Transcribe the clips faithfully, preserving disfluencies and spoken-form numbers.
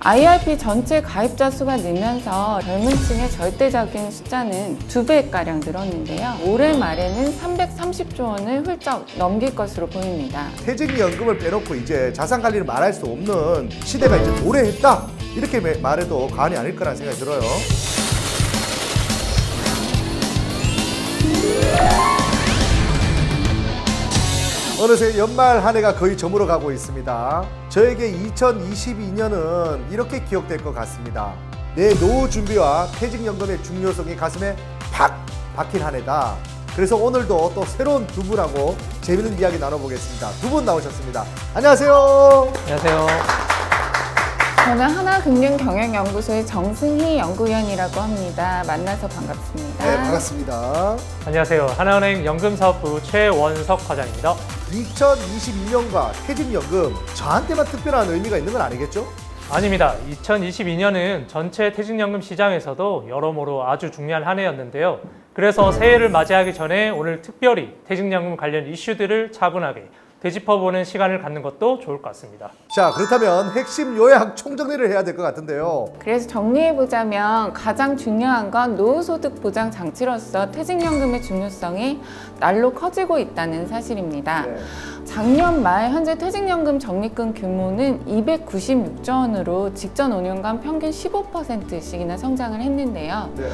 아이알피 전체 가입자 수가 늘면서 젊은 층의 절대적인 숫자는 두 배가량 늘었는데요. 올해 말에는 삼백삼십조 원을 훌쩍 넘길 것으로 보입니다. 퇴직연금을 빼놓고 이제 자산관리를 말할 수 없는 시대가 이제 도래했다, 이렇게 말해도 과언이 아닐 거라는 생각이 들어요. 어느새 연말 한 해가 거의 저물어 가고 있습니다. 저에게 이천이십이 년은 이렇게 기억될 것 같습니다. 내 노후 준비와 퇴직연금의 중요성이 가슴에 팍 박힌 한 해다. 그래서 오늘도 또 새로운 두 분하고 재밌는 이야기 나눠보겠습니다. 두 분 나오셨습니다. 안녕하세요. 안녕하세요. 저는 하나금융경영연구소의 정승희 연구위원이라고 합니다. 만나서 반갑습니다. 네, 반갑습니다. 안녕하세요. 하나은행 연금사업부 최원석 과장입니다. 이천이십이 년과 퇴직연금, 저한테만 특별한 의미가 있는 건 아니겠죠? 아닙니다. 이천이십이 년은 전체 퇴직연금 시장에서도 여러모로 아주 중요한 한 해였는데요. 그래서 새해를 맞이하기 전에 오늘 특별히 퇴직연금 관련 이슈들을 차분하게 되짚어보는 시간을 갖는 것도 좋을 것 같습니다. 자, 그렇다면 핵심 요약 총정리를 해야 될 것 같은데요. 그래서 정리해보자면 가장 중요한 건 노후소득 보장 장치로서 퇴직연금의 중요성이 날로 커지고 있다는 사실입니다. 네. 작년 말 현재 퇴직연금 적립금 규모는 이백구십육조 원으로 직전 오 년간 평균 십오 퍼센트씩이나 성장을 했는데요. 네.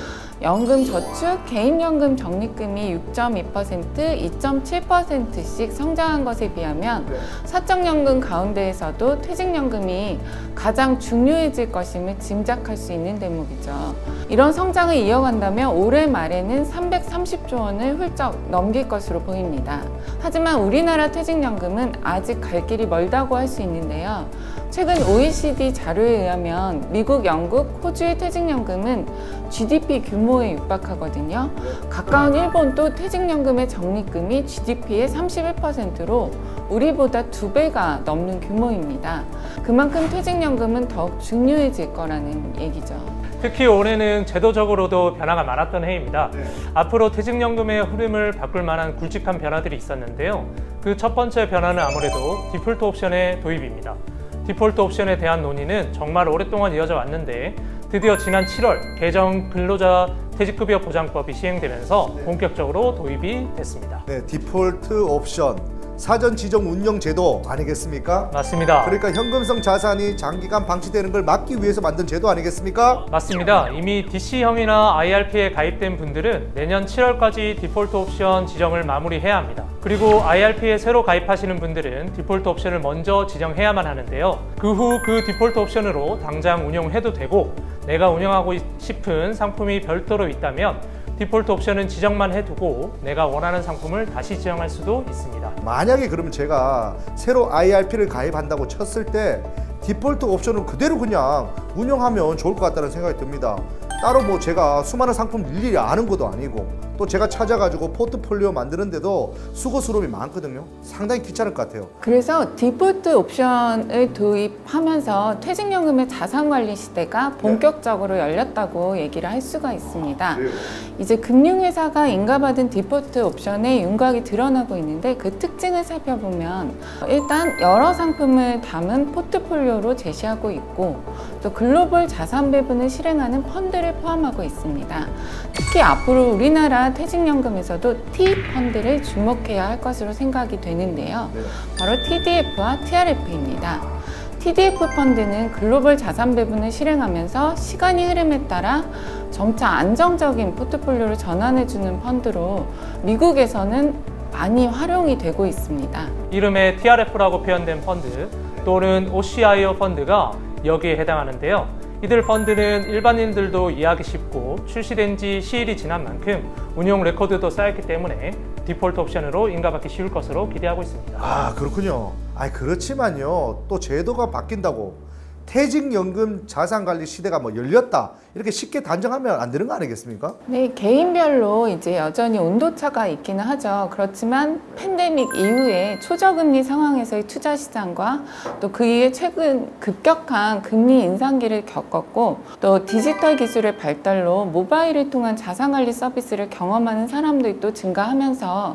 연금저축, 개인연금 적립금이 육 점 이 퍼센트, 이 점 칠 퍼센트씩 성장한 것에 비하면 네. 사적연금 가운데에서도 퇴직연금이 가장 중요해질 것임을 짐작할 수 있는 대목이죠. 이런 성장을 이어간다면 올해 말에는 삼백삼십조 원을 훌쩍 넘길 것으로 보입니다. 하지만 우리나라 퇴직연금은 아직 갈 길이 멀다고 할 수 있는데요. 최근 오이시디 자료에 의하면 미국, 영국, 호주의 퇴직연금은 지디피 규모에 육박하거든요. 가까운 일본도 퇴직연금의 적립금이 지디피의 삼십일 퍼센트로 우리보다 두 배가 넘는 규모입니다. 그만큼 퇴직연금은 더욱 중요해질 거라는 얘기죠. 특히 올해는 제도적으로도 변화가 많았던 해입니다. 네. 앞으로 퇴직연금의 흐름을 바꿀 만한 굵직한 변화들이 있었는데요. 그 첫 번째 변화는 아무래도 디폴트 옵션의 도입입니다. 디폴트 옵션에 대한 논의는 정말 오랫동안 이어져 왔는데 드디어 지난 칠월 개정 근로자 퇴직급여 보장법이 시행되면서 네. 본격적으로 도입이 됐습니다. 네, 디폴트 옵션, 사전 지정 운영 제도 아니겠습니까? 맞습니다. 그러니까 현금성 자산이 장기간 방치되는 걸 막기 위해서 만든 제도 아니겠습니까? 맞습니다. 이미 디씨형이나 아이알피에 가입된 분들은 내년 칠월까지 디폴트 옵션 지정을 마무리해야 합니다. 그리고 아이알피에 새로 가입하시는 분들은 디폴트 옵션을 먼저 지정해야만 하는데요. 그 후 그 디폴트 옵션으로 당장 운영해도 되고 내가 운영하고 싶은 상품이 별도로 있다면 디폴트 옵션은 지정만 해두고 내가 원하는 상품을 다시 지정할 수도 있습니다. 만약에 그러면 제가 새로 아이알피를 가입한다고 쳤을 때 디폴트 옵션은 그대로 그냥 운영하면 좋을 것 같다는 생각이 듭니다. 따로 뭐 제가 수많은 상품 일일이 아는 것도 아니고 또 제가 찾아가지고 포트폴리오 만드는데도 수고스러움이 많거든요. 상당히 귀찮을 것 같아요. 그래서 디폴트 옵션을 도입하면서 퇴직연금의 자산관리 시대가 본격적으로 열렸다고 얘기를 할 수가 있습니다. 아, 이제 금융회사가 인가받은 디폴트 옵션의 윤곽이 드러나고 있는데 그 특징을 살펴보면 일단 여러 상품을 담은 포트폴리오로 제시하고 있고 또 글로벌 자산 배분을 실행하는 펀드를 포함하고 있습니다. 특히 앞으로 우리나라 퇴직연금에서도 T펀드를 주목해야 할 것으로 생각이 되는데요. 네. 바로 티디에프와 티알에프입니다. 티디에프 펀드는 글로벌 자산 배분을 실행하면서 시간이 흐름에 따라 점차 안정적인 포트폴리오를 전환해주는 펀드로 미국에서는 많이 활용이 되고 있습니다. 이름에 티알에프라고 표현된 펀드 또는 오씨아이오 펀드가 여기에 해당하는데요. 이들 펀드는 일반인들도 이해하기 쉽고 출시된 지 시일이 지난 만큼 운용 레코드도 쌓였기 때문에 디폴트 옵션으로 인가받기 쉬울 것으로 기대하고 있습니다. 아, 그렇군요. 아, 그렇지만요, 또 제도가 바뀐다고 퇴직연금 자산관리 시대가 뭐 열렸다 이렇게 쉽게 단정하면 안 되는 거 아니겠습니까? 네, 개인별로 이제 여전히 온도차가 있기는 하죠. 그렇지만 팬데믹 이후에 초저금리 상황에서의 투자 시장과 또 그 이후에 최근 급격한 금리 인상기를 겪었고 또 디지털 기술의 발달로 모바일을 통한 자산관리 서비스를 경험하는 사람들이 또 증가하면서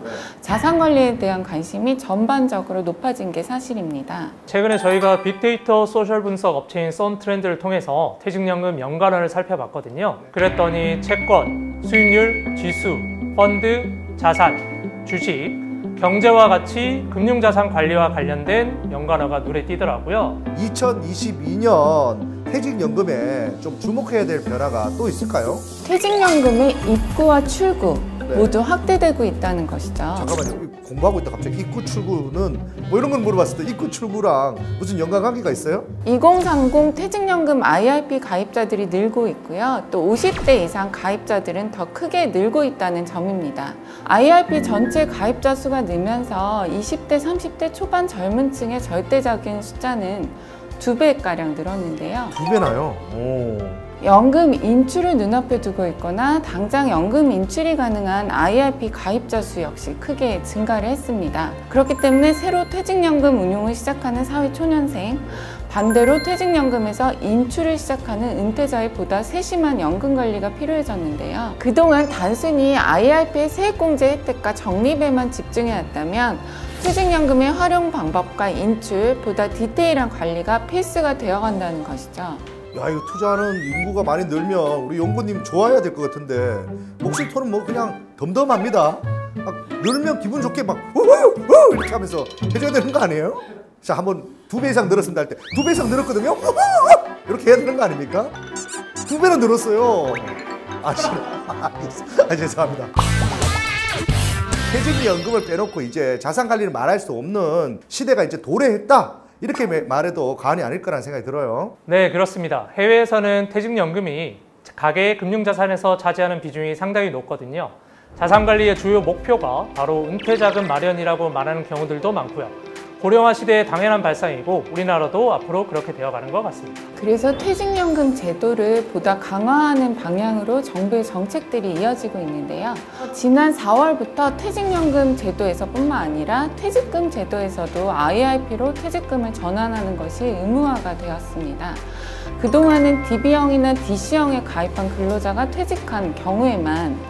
자산관리에 대한 관심이 전반적으로 높아진 게 사실입니다. 최근에 저희가 빅데이터 소셜 분석 업체인 썬트렌드를 통해서 퇴직연금 연간원을 살펴봤거든요. 그랬더니 채권, 수익률, 지수, 펀드, 자산, 주식, 경제와 같이 금융자산 관리와 관련된 연관어가 눈에 띄더라고요. 이천이십이 년 퇴직연금에 좀 주목해야 될 변화가 또 있을까요? 퇴직연금의 입구와 출구 네. 모두 확대되고 있다는 것이죠. 잠깐만요. 공부하고 있다 갑자기 입구 출구는 뭐 이런 걸 물어봤을 때 입구 출구랑 무슨 연관관계가 있어요? 이공삼공 퇴직연금 아이알피 가입자들이 늘고 있고요. 또 오십 대 이상 가입자들은 더 크게 늘고 있다는 점입니다. 아이알피 전체 가입자 수가 늘면서 이십 대, 삼십 대 초반 젊은 층의 절대적인 숫자는 두 배가량 늘었는데요. 두 배나요? 오. 연금 인출을 눈앞에 두고 있거나 당장 연금 인출이 가능한 아이알피 가입자 수 역시 크게 증가를 했습니다. 그렇기 때문에 새로 퇴직연금 운용을 시작하는 사회초년생, 반대로 퇴직연금에서 인출을 시작하는 은퇴자의 보다 세심한 연금 관리가 필요해졌는데요. 그동안 단순히 아이알피의 세액공제 혜택과 적립에만 집중해왔다면 퇴직연금의 활용 방법과 인출, 보다 디테일한 관리가 필수가 되어간다는 것이죠. 야, 이거 투자하는 인구가 많이 늘면 우리 연구님 좋아해야 될 것 같은데 목소리 톤은 뭐 그냥 덤덤합니다. 막 늘면 기분 좋게 막 우후 우 이렇게 하면서 해줘야 되는 거 아니에요? 자, 한번 두 배 이상 늘었습니다 할 때 두 배 이상 늘었거든요? 우후 이렇게 해야 되는 거 아닙니까? 두 배는 늘었어요. 아, 싫어. 아, 죄송합니다. 퇴직연금을 빼놓고 이제 자산관리를 말할 수 없는 시대가 이제 도래했다. 이렇게 말해도 과언이 아닐 거라는 생각이 들어요. 네, 그렇습니다. 해외에서는 퇴직연금이 가계의 금융자산에서 차지하는 비중이 상당히 높거든요. 자산관리의 주요 목표가 바로 은퇴자금 마련이라고 말하는 경우들도 많고요. 고령화 시대의 당연한 발상이고 우리나라도 앞으로 그렇게 되어가는 것 같습니다. 그래서 퇴직연금 제도를 보다 강화하는 방향으로 정부의 정책들이 이어지고 있는데요. 지난 사월부터 퇴직연금 제도에서뿐만 아니라 퇴직금 제도에서도 아이알피로 퇴직금을 전환하는 것이 의무화가 되었습니다. 그동안은 디비형이나 디씨형에 가입한 근로자가 퇴직한 경우에만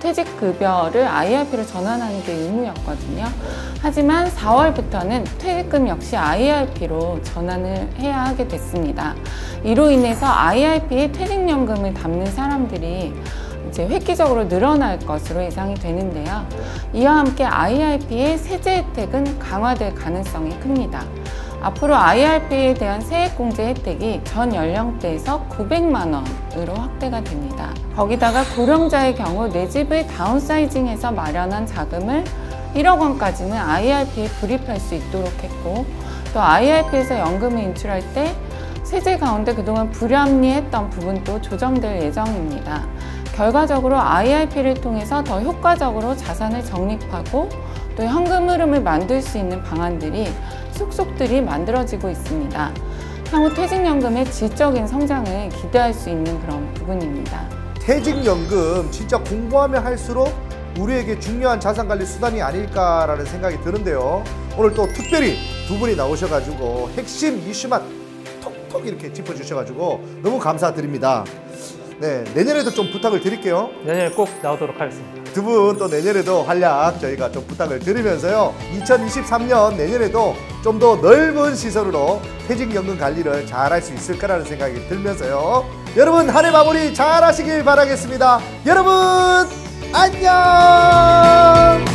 퇴직급여를 아이알피로 전환하는 게 의무였거든요. 하지만 사월부터는 퇴직금 역시 아이알피로 전환을 해야 하게 됐습니다. 이로 인해서 아이알피에 퇴직연금을 담는 사람들이 이제 획기적으로 늘어날 것으로 예상이 되는데요. 이와 함께 아이알피의 세제 혜택은 강화될 가능성이 큽니다. 앞으로 아이알피에 대한 세액공제 혜택이 전 연령대에서 구백만 원으로 확대가 됩니다. 거기다가 고령자의 경우 내 집을 다운사이징해서 마련한 자금을 일억 원까지는 아이알피에 불입할 수 있도록 했고, 또 아이알피에서 연금을 인출할 때 세제 가운데 그동안 불합리했던 부분도 조정될 예정입니다. 결과적으로 아이알피를 통해서 더 효과적으로 자산을 적립하고 또 현금 흐름을 만들 수 있는 방안들이 속속들이 만들어지고 있습니다. 향후 퇴직연금의 질적인 성장을 기대할 수 있는 그런 부분입니다. 퇴직연금 진짜 공부하면 할수록 우리에게 중요한 자산관리 수단이 아닐까라는 생각이 드는데요. 오늘 또 특별히 두 분이 나오셔가지고 핵심 이슈만 톡톡 이렇게 짚어주셔가지고 너무 감사드립니다. 네, 내년에도 좀 부탁을 드릴게요. 내년에 꼭 나오도록 하겠습니다. 두 분 또 내년에도 활약 저희가 좀 부탁을 드리면서요. 이천이십삼 년 내년에도 좀 더 넓은 시선으로 퇴직연금 관리를 잘 할 수 있을 거라는 생각이 들면서요. 여러분 한 해 마무리 잘 하시길 바라겠습니다. 여러분 안녕!